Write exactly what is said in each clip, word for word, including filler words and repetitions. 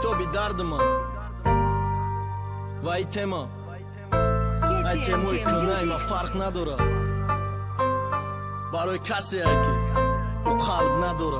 کتابی درد من و ای تما ای تمای کنه ما فرق نداره برای کسی که او قلب نداره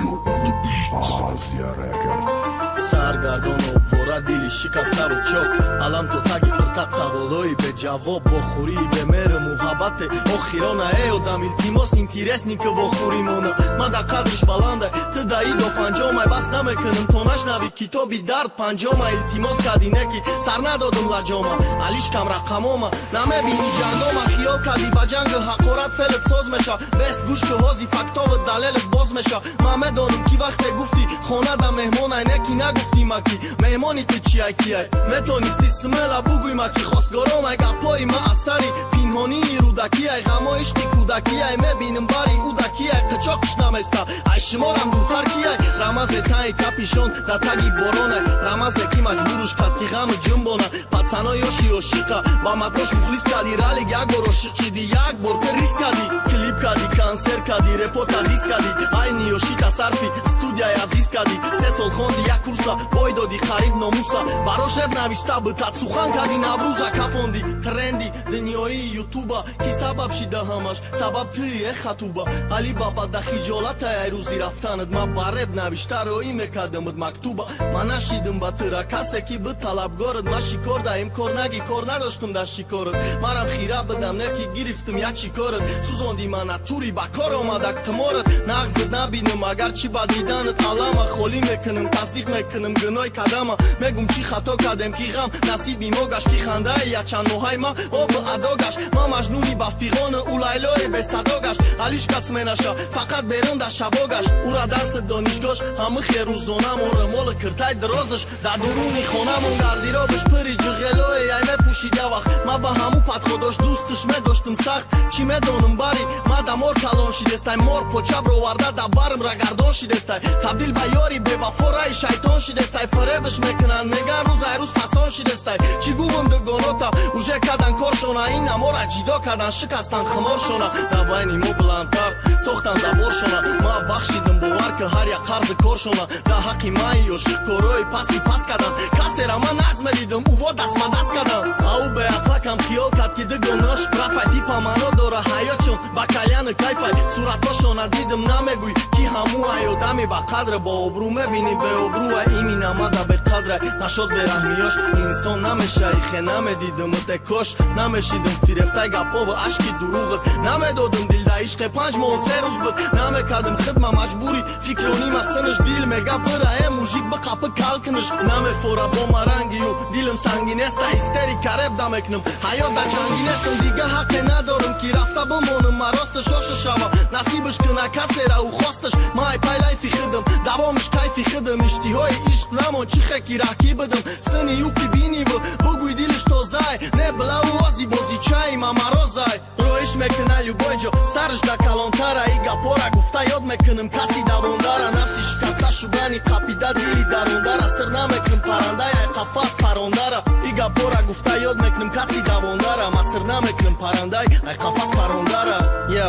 سرگردان و ورا دیلی شکسته رو چوک علم تو تاگی قرطق سوالایی به جواب بخوری به مهر محبت اخیرانه ای ادم التماس اینترسنی که بخوری مونه من در قدرش بلنده تو دایی دو فنجامه بس نمیکنم تو نشنوی کتابی درد پنجامه التماس کردی نکی سر ندادم لجامه علیش کم رقمامه نمیبینی جنگامه خیال کردی با جنگ حقارت فلت ساز میشه بست گوش که هازی فکتا و دلیلت باز میشه من میدانم کی وقت گفتی خانه دا مهمان اینکی نگفتی مکی مهمانی تو چی ای کی ای میتونستی سملا بگوی مکی خواستگارام ای گپای ما اثری پینهانی رودکی ای غما عشقی کودکی ای میبینم باری اودکی ای قچاقش نمیستا ای شمارم دورتر کی ای رمز تای کپیشون دا تگی بارونه رمز کی مجبورش کد کی غم جنبونه پاتسانا یوشی عاشقا با مدرش مخلص کردی رالی یک بار عاشق شدی یک بار ریس کردی کلیپ کردی کانسر کردی رپورت دیس کردی ای نیوشی تصرفی استودیای عزیز کردی سه سال خوندی یک کورسا بای دادی قریب ناموسا براش رپ نویستا بتات سخن کردی نوروزا کفوندی ترندی دنیایی یوتیوبا کی سبب شده همش سبب توی خطوبا علی بابا دا خجالت ای روزی رفتنت ما با رپ نویشتا روی میکردمت مکتوبا من نشیدم با ترا کسی کی به طلبگارت ما شکار دایم کار نگی کار نداشتم دا شکارت منم خیره بدم نکی گرفتم یا چی کارت سوزاندی من توری با کار آمدک تمارت نغزت نبینم اگر چی با دیدنت علامه خالی میکنم تصدیق میکنم گنای کدامه میگم چی خطا کردم کی غم نصیبی ما گشت کی خنده یا چند نوهای ما آب ادا گشت ما مجنونی با فیغان او لیلای به صدا گشت علیش کتس منشه فقط بیرون در شبا گشت او را درس دانشگاهش همه خیر روزانه مور مال کرتای درازش در درونی خانمون گردیرابش پری جغلای ای میپوشید یا وقت ما با همو پد خودش دوستش میداشتم سخت چی میدانم باری ما دمار کلان شیدستای مار پوچب رو ورده در برم را گردان شیدستای تبدیل به یاری به وفا رای شیطان شیدستای فریبش میکنن میگن روز ای روز فسان شیدستای چی گویم دگاناتا اوژه کردن کارشونه این اما را جدا کردن شکستن خمارشونه در بینی ما بلندتر ساختن زبارشونه ما بخشیدم باور که هر یک قرض کارشونه در حقی مایی یا شکروی پستی پس کردن کسی را من نغز میدیدم او دست ما دست کردن او به اقلکم خیال کرد که دگاناش پرفتی پا منو داره حیاتشون با کلین کیفای صورتاشون دیدم نمیگوی کی همو ایادمی با قدر با ابرو میبینی به ابرو ایمی نمده به قدر نشد به رحمیاش انسان نمیشه ایخه نمیدیدم تکاش نمیشیدم فیرفته گپا و عشقی دروغت نمیدادم دیل ده عشق پنج ماه و سه روز بود نمیکردم خدمه مجبوری فکرانی مسنش دیل میگه بره موژیک به قپه کل کنش نمیفوره با مرنگی و دیلم سنگین است ایستری کرب دمکنم حیات در جنگین استم دیگه حق ندارم کی رفته بمونم مراست شاش شما نصیبش کنه کسی را او خواستش مای پایلای فی خدم دوامش کیفی خدم اشتیهای عشق نما چی خکی رکی بدم سنی یو کی بینی و بگوی دیلش تازای نه بلا و وازی بازی چای ما مرازای رویش میکنه لوبای جو سرش دا کلانتره ای گپارا گفته یاد میکنم کسی دوانداره نفسی شکسته شدنی قپیده دیلی درانداره سر نمیکنم پرنده ای قفص پرانداره ای گپارا گفته یاد میکنم کسی دوانداره ما سر نمیکنم پرنده ای قفص پرانداره یو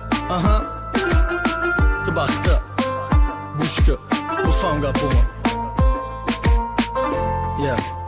آها تو بخته گوش که بفهم گپوما Yeah.